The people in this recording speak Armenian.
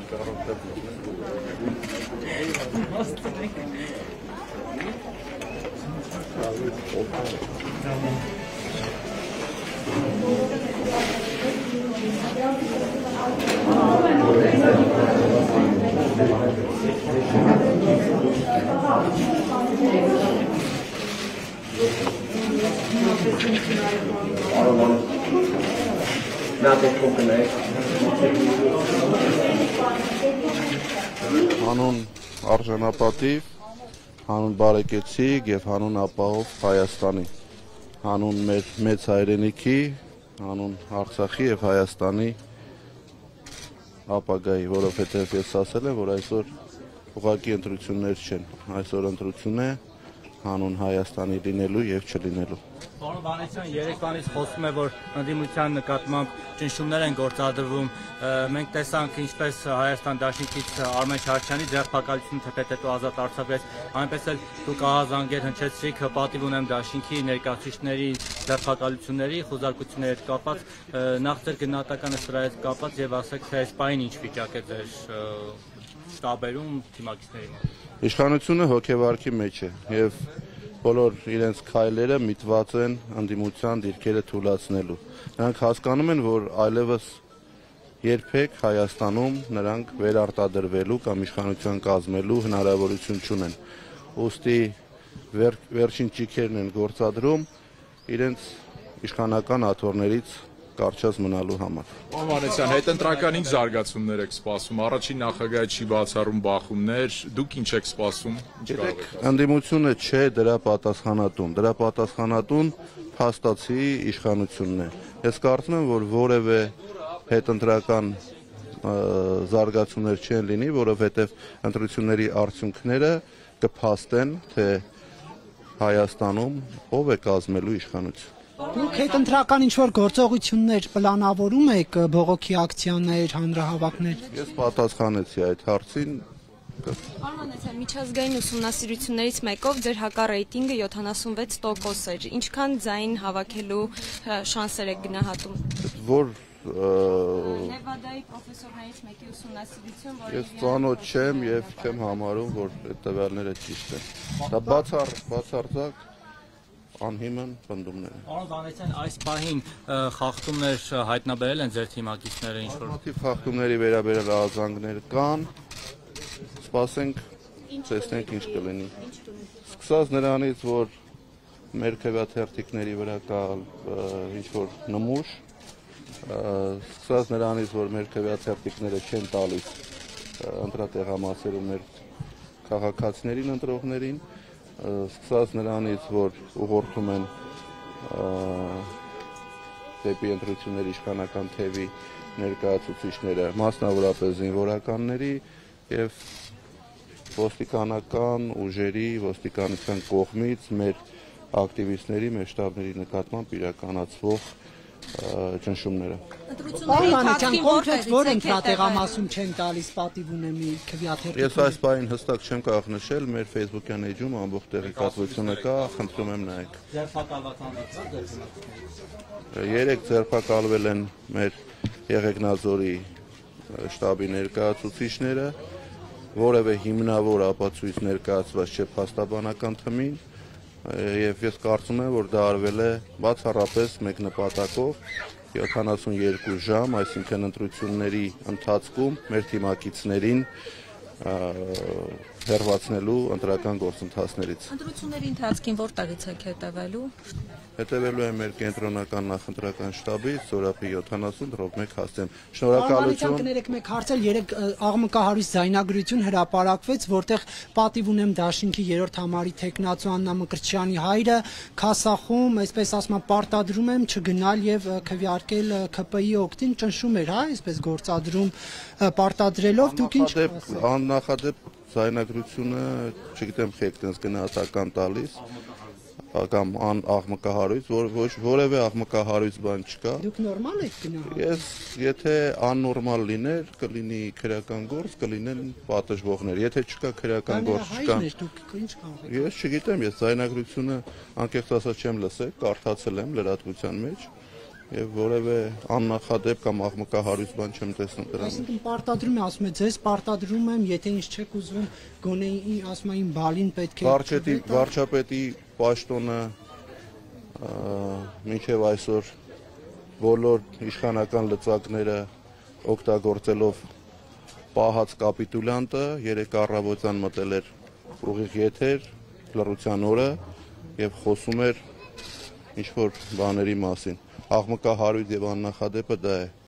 Հանուն արժանապատիվ, հանուն բարեկեցիկ և հանուն ապահով Հայաստանի, հանուն մեր մեծ հայրենիքի, հանուն Արցախի և Հայաստանի ապագայի, որովհետև ես ասել եմ, որ այսօր ուղղակի ընտրություններ չեն, այսօր ընտրություն է հանուն Հայաստանի լինելու և չլինելու։ Պարոն Վանեցյան, երեկվանից խոսում է, որ ընդդիմության նկատմամբ ճնշումներ են գործադրվում։ Մենք տեսանք ինչպես Հայաստան դաշինքից Արմեն Չարչյանի ձերբակալությունը թեպետետու ազատ արձակվեց, այնպես էլ դուք ահազանգեր հնչեցրիք, պատիվ ունեմ դաշինքի ներկայացուցիչների ձերբակալությունների, խուզարկությունների հետ կապված, նախ ձեր գնահատականը սրա հետ կապված եւ ասեք, թե այս պահին ինչ վիճակ է ձեր շտաբերում թիմակիցների մոտ։ Իշխանությունը հոգեվարքի մեջ է և բոլոր իրենց քայլերը միտված են ընդդիմության դիրքերը թուլացնելու։ Նրանք հասկանում են, որ այլևս երբեք Հայաստանում նրանք վերարտադրվելու կամ իշխանության կազմելու հնարավորություն չունեն։ Ուստի վերջին ճիգերն են գործադրում իրենց իշխանական աթոռներից կարճած մնալու համար։ Պարոն Վանեցյան, հետընտրական ինչ զարգացումներ եք սպասում, առաջին նախագահը չի բացառում բախումներ, դուք ինչ եք սպասում, ինչ կարող եք։ Ընդդիմությունը չէ դրա պատասխանատուն, դրա պատասխանատուն փաստացի իշխանությունն է։ Ես կարծում եմ, որ որևէ հետընտրական զարգացումներ չեն լինի, որովհետև ընտրությունների արդյունքները կփաստեն, թե Հայաստանում ով է կազմելու իշխանություն։ Դուք հետընտրական ինչ-որ գործողություններ պլանավորում եք, բողոքի ակցիաներ, հանրահավաքներ։ Ես պատասխանեցի այդ հարցին։ Պարոն Վանեցյան, միջազգային ուսումնասիրություններից մեկով ձեր հակառեյտինգը 76% էր։ Ինչքան ձայն հավաքելու շանսեր եք գնահատում։ Որ Նևադայի պրոֆեսորներից մեկի ուսումնասիրություն, որը ես ծանոթ չեմ եւ չեմ համարում, որ այդ տվյալները ճիշտ են։ Դա բացարձակ անհիմն պնդումներ են։ Պարոն Վանեցյան, այս պահին խախտումներ հայտնաբերել են ձեր թիմակիցները ինչ-որ։ Բազմաթիվ խախտումների վերաբերյալ արձագանքներ կան, սպասենք, տեսնենք ինչ կլինի։ Սկսած նրանից, որ մեր քվեաթերթիկների վրա կա ինչ-որ նմուշ, սկսած նրանից, որ մեր քվեաթերթիկները չեն տալիս ընտրատեղամասերում մեր քաղաքացիներին, ընտրողներին, սկսած նրանից, որ ուղղորդում են դեպի ընտրությունների իշխանական թևի ներկայացուցիչները, մասնավորապես զինվորականների և ոստիկանական ուժերի, ոստիկանության կողմից մեր ակտիվիստների, մեր շտաբների նկատմամբ իրականացվող ճնշումները։ Պարոն Վանեցյան, կոնկրետ որ ընտրատեղամասում չեն տալիս պատիվ ունեմի քվեաթերթիկները։ Ես այս պահին հստակ չեմ կարող նշել, մեր Facebook-յան էջում ամբողջ տեղեկատվությունը կա, խնդրում եմ նայեք։ Երեք ձերբակալվել են մեր Եղեգնաձորի շտաբի ներկայացուցիչները, որևէ հիմնավոր ապացույց ներկայացված չէ փաստաբանական թմին, եւ ես կարծում եմ, որ դա արվել է բացառապես մեկ նպատակով 72 ժամ, այսինքն ընտրությունների ընթացքում մեր թիմակիցներին հերվածնելու ընտրական գործընթացներից։ Ընտրությունների ընթացքին որտեղից եք հետևելու։ Հետևելու է մեր կենտրոնական նախընտրական շտաբից, Զորապի 70-1 հասցեմ։ Շնորհակալություն։ Կներեք մեկ հարցել, երեք աղմկահարույց ձայնագրություն հրապարակվեց, որտեղ պատիվ ունեմ դաշինքի 3-րդ համարի թեկնածու Աննա Մկրտչյանի հայրը Քասախում, այսպես ասում եմ, պարտադրում եմ չգնալ եւ քվեարկել ՔՊԻ օգտին, ճնշում էր, հա, այսպես գործադրում պարտադրելով դուք ինչ աննախադեպ ձայնագրությունը, չգիտեմ, խելքնից գնահատական տալիս կամ աղմկահարույց, որևէ աղմկահարույց բան չկա։ Դուք նորմալ եք գնահատում։ Ես, եթե աննորմալ լիներ, կլինի քրեական գործ, կլինեն պատժվողներ։ Եթե չկա քրեական գործ, չկա։ Ես չգիտեմ, ես ձայնագրությունը անկեղծ ասած չեմ լսել, կարդացել եմ լրատվության մեջ եւ որևէ աննախադեպ կամ աղմկահարույց բան չեմ տեսնում դրանում։ Այսինքն պարտադրում է, ասում է, ձեզ պարտադրում եմ, եթե ինձ չեք ուզում, գոնե ասում է իմ բալին պետք է Վարչապետի պաշտոնը մինչև այսօր բոլոր իշխանական լծակները օգտագործելով պահած կապիտուլյանտը 3 առավոտյան մտել էր ուղիղ եթեր լռության օրը եւ խոսում էր ինչ որ բաների մասին։ Աղմկահարույց եւ աննախադեպը դա է։